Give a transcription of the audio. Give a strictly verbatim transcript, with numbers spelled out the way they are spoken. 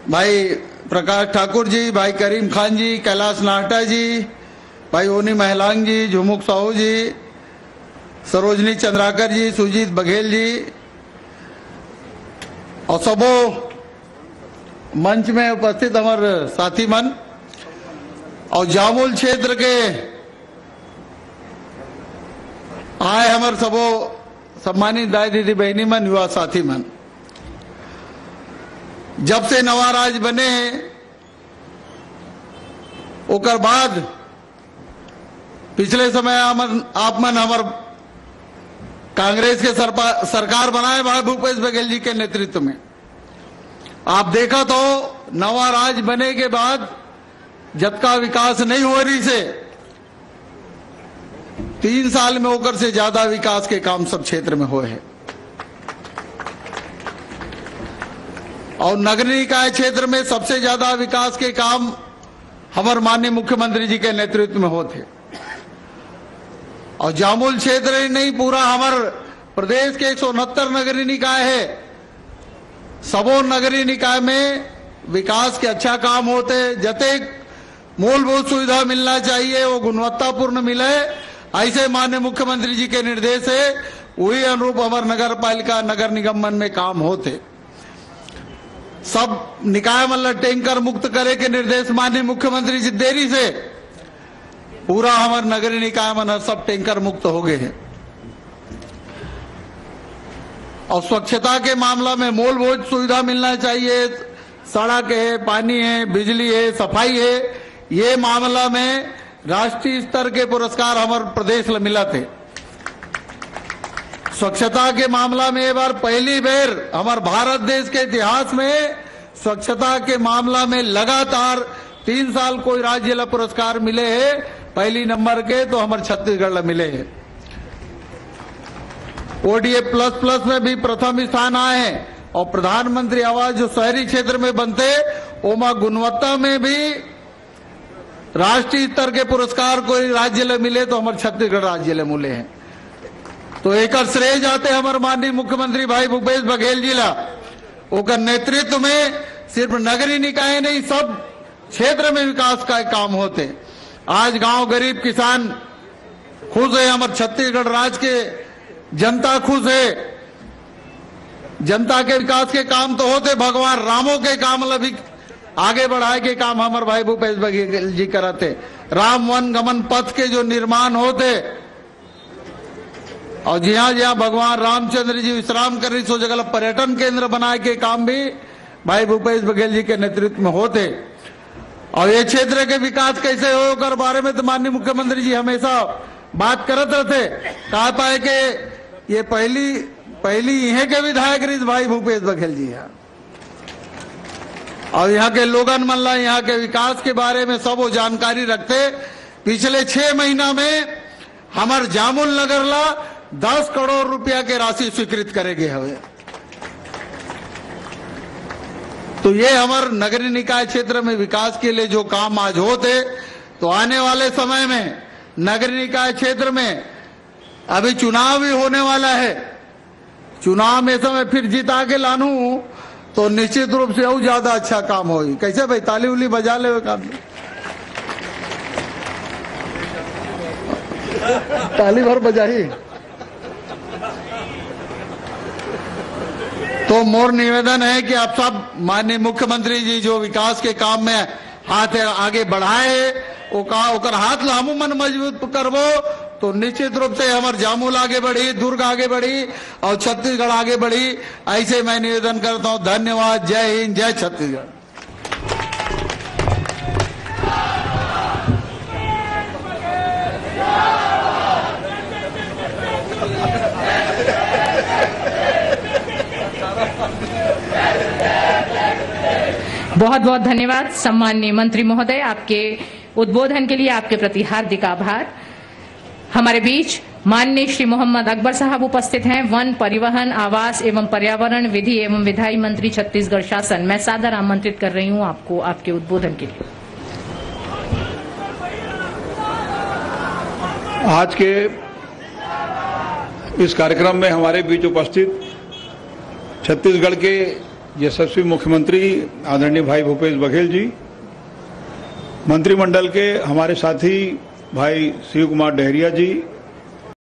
भाई प्रकाश ठाकुर जी, भाई करीम खान जी, कैलाश नाहटा जी, भाई ओनी महलांग जी, झुमुक साहू जी, सरोजनी चंद्राकर जी, सुजीत बघेल जी और सबो मंच में उपस्थित हमारे साथी मन और जामुल क्षेत्र के आए हमारे सबो सम्मानित दाई दीदी बहनी मन, युवा साथी मन। जब से नवा राज बने ओकर बाद पिछले समय आप मन हमार कांग्रेस के सरकार बनाए भाई भूपेश बघेल जी के नेतृत्व में। आप देखा तो नवा राज बने के बाद जतका विकास नहीं हो रही से तीन साल में होकर से ज्यादा विकास के काम सब क्षेत्र में हुए हैं और नगर निकाय क्षेत्र में सबसे ज्यादा विकास के काम हमारे माननीय मुख्यमंत्री जी के नेतृत्व में होते और जामुल क्षेत्र ही नहीं पूरा हमारे प्रदेश के एक सौ उनहत्तर नगरीय निकाय है। सबो नगरीय निकाय में विकास के अच्छा काम होते, जते मूलभूत सुविधा मिलना चाहिए वो गुणवत्तापूर्ण मिले, ऐसे माननीय मुख्यमंत्री जी के निर्देश है वही अनुरूप हमारे नगर पालिका नगर निगम मन में काम होते। सब निकाय मतलब टैंकर मुक्त करे के निर्देश माननीय मुख्यमंत्री जी देरी से पूरा हमारे नगरीय निकाय मन सब टैंकर मुक्त हो गए हैं और स्वच्छता के मामला में मूलभूत सुविधा मिलना चाहिए, सड़क है, पानी है, बिजली है, सफाई है, ये मामला में राष्ट्रीय स्तर के पुरस्कार हमारे प्रदेश में मिला थे। स्वच्छता के मामला में एक बार पहली बार हमारे भारत देश के इतिहास में स्वच्छता के मामला में लगातार तीन साल कोई राज्य ला पुरस्कार मिले हैं, पहली नंबर के तो हमारे छत्तीसगढ़ ला मिले हैं। ओडीए प्लस प्लस में भी प्रथम स्थान आए हैं और प्रधानमंत्री आवास जो शहरी क्षेत्र में बनते ओमा गुणवत्ता में भी राष्ट्रीय स्तर के पुरस्कार कोई राज्य ले मिले तो हमारे छत्तीसगढ़ राज्य ले मिले हैं। तो एक श्रेय जाते हमारे माननीय मुख्यमंत्री भाई भूपेश बघेल जी ला, ओकर नेतृत्व में सिर्फ नगरीय निकाय नहीं सब क्षेत्र में विकास का काम होते। आज गांव गरीब किसान खुश है, हमारे छत्तीसगढ़ राज्य के जनता खुश है, जनता के विकास के काम तो होते, भगवान रामों के काम ला भी आगे बढ़ाए के काम हमारे भाई भूपेश बघेल जी कराते। राम वन गमन पथ के जो निर्माण होते और जहां जहां भगवान रामचंद्र जी विश्राम कर रही सो जगह पर्यटन केंद्र बनाए के काम भी भाई भूपेश बघेल जी के नेतृत्व में होते। और ये क्षेत्र के विकास कैसे हो कर बारे में तो माननीय मुख्यमंत्री जी हमेशा बात करते रहते। कहा पाए कि ये पहली पहली यहीं के विधायक भाई भूपेश बघेल जी है और यहाँ के लोगन मन ला यहाँ के विकास के बारे में सब वो जानकारी रखते। पिछले छह महीना में हमारे जामुल नगर ला दस करोड़ रुपया के राशि स्वीकृत करेंगे हवे। तो ये हमारे नगरीय निकाय क्षेत्र में विकास के लिए जो काम आज होते तो आने वाले समय में नगरीय निकाय क्षेत्र में अभी चुनाव भी होने वाला है। चुनाव में समय फिर जिता के लानू तो निश्चित रूप से और ज्यादा अच्छा काम होगी। कैसे भाई ताली उली बजा ले काम ताली भर बजाई। तो मोर निवेदन है कि आप सब माननीय मुख्यमंत्री जी जो विकास के काम में हाथ आगे बढ़ाए ओकर हाथ ला हमू मन मजबूत करबो तो निश्चित रूप से हमारे जामुल आगे बढ़ी, दुर्ग आगे बढ़ी और छत्तीसगढ़ आगे बढ़ी। ऐसे मैं निवेदन करता हूं। धन्यवाद। जय हिंद, जय छत्तीसगढ़। बहुत बहुत धन्यवाद सम्माननीय मंत्री महोदय, आपके उद्बोधन के लिए आपके प्रति हार्दिक आभार। हमारे बीच माननीय श्री मोहम्मद अकबर साहब उपस्थित हैं, वन, परिवहन, आवास एवं पर्यावरण, विधि एवं विधायी मंत्री छत्तीसगढ़ शासन। मैं सादर आमंत्रित कर रही हूं आपको आपके उद्बोधन के लिए। आज के इस कार्यक्रम में हमारे बीच उपस्थित छत्तीसगढ़ के यशस्वी मुख्यमंत्री आदरणीय भाई भूपेश बघेल जी, मंत्रिमंडल के हमारे साथी भाई शिव कुमार डहरिया जी,